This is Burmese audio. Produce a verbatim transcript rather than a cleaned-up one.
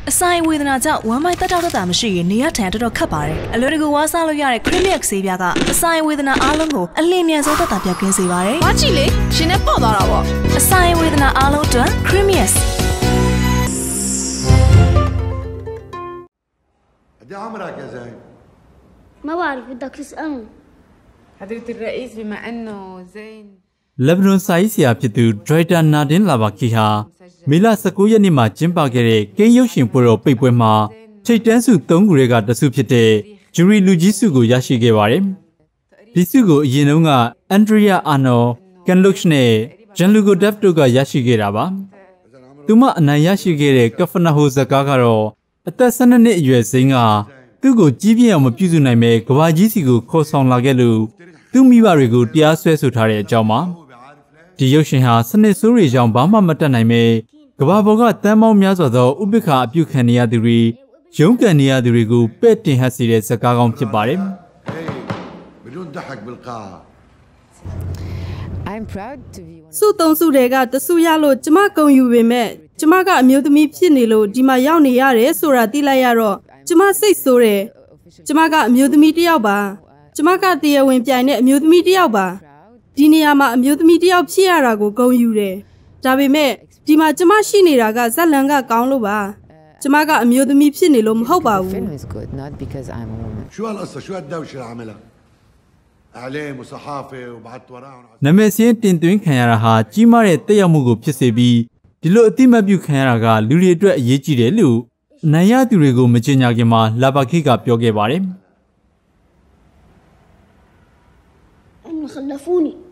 အဆိုင်ဝေဒနာကြောင့်ဝမ်းမိုက်တက်တောက်တက်တာမရှိရင်နေရထန်တော်တော်ခတ်ပါတယ်အလွယ်တကူဝါးစားလို့ရတဲ့ Creamius ဆေးပြားကအဆိုင်ဝေဒနာအားလုံးကိုအလင်းမြန်ဆုံးတက်တာပြကင်းစေပါတယ်။ဘာကြည့်လေရှင်နဲ့ပေါ့သွားတာပေါ့အဆိုင်ဝေဒနာအားလုံးအတွက် Creamius دي عمرك يا زين ما بعرف بدك تسألني حضرة الرئيس بما أنه زين လက်ဘနွန်စာရေးဆရာဖြစ်သူဒရိုက်တာနာဒင်လာဘာကီဟာမေလ၁၉ရက်နေ့မှာကျင်းပခဲ့တဲ့ကင်းရုပ်ရှင်ပွဲတော်ပိတ်ပွဲမှာထိတ်တန်းစု၃ခုတွေကတစုဖြစ်တဲ့ဂျူရီလူကြီးစုကိုရရှိခဲ့ပါတယ်။ဒီစုကိုအရင်တုန်းကအန်ဒရီယာအာနော်ကန်လုခ်နဲ့ဂျန်လူဂိုဒက်တို့ကရရှိခဲ့တာပါ။သူမအနိုင်ရရှိခဲ့တဲ့ကဖနာဟိုဇကာကတော့အသက်၁၂နှစ်အရွယ်စိန်ကသူ့ကိုကြီးပြင်းအောင်မပြုစုနိုင်ပဲကဘာကြီးစီကိုခေါ်ဆောင်လာခဲ့လို့သူ့မိဘတွေကိုတရားစွဲဆိုထားတဲ့အကြောင်းပါဒီရုပ်ရှင်ဟာစနစ်ဆိုးတွေကြောင့်ဘာမှမတတ်နိုင်ပဲကဘာပေါ်ကတန်းပေါင်းများစွာသောဥပိ္ပခာအပြုခံနေရသူတွေရုန်းကန်နေရသူတွေကိုပဲ့တင်ဟပ်စေတဲ့ဇာတ်ကားကောင်းဖြစ်ပါတယ်စုသုံးစုတွေကတဆူရလို့ကျမကုံယူပေမဲ့ကျမကအမျိုးသမီးဖြစ်နေလို့ဒီမှာရောက်နေရတယ်ဆိုတာသိလိုက်ရတော့ကျမစိတ်ဆိုးတယ်ကျမကအမျိုးသမီးတစ်ယောက်ပါကျမကတရားဝင်ပြိုင်တဲ့အမျိုးသမီးတစ်ယောက်ပါဒီနေရာမှာအမျိုးသမီးတစ်ယောက်ဖြစ်ရတာကိုဂုဏ်ယူတယ်ဒါပေမဲ့ဒီမှာကျမရှိနေတာကဇက်လန်ကကောင်းလို့ပါကျမကအမျိုးသမီးဖြစ်နေလို့မဟုတ်ပါဘူးနာမည်စင်းတင်သွင်းခံရတာဟာကြီးမားတဲ့တက်ရောက်မှုကိုဖြစ်စေပြီးဒီလိုအတိမတ်ပြုခံရတာကလူတွေအတွက်အရေးကြီးတယ်လို့နိုင်ရသူတွေကိုမကြေညာခင်မှာလာဘာခိကပြောခဲ့ပါတယ် خلفوني